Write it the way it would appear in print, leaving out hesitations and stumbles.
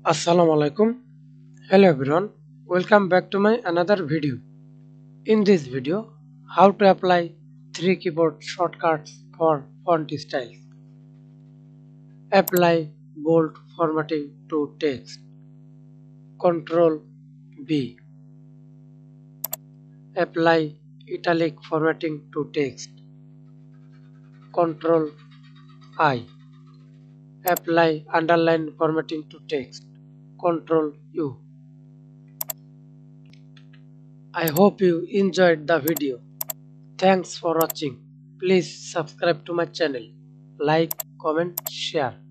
Assalamu alaikum. Hello everyone. Welcome back to my another video. In this video, how to apply 3 keyboard shortcuts for font styles. Apply bold formatting to text. Control B. Apply italic formatting to text. Control I. Apply underline formatting to text. Control U. I hope you enjoyed the video. Thanks for watching. Please subscribe to my channel. Like, comment, share.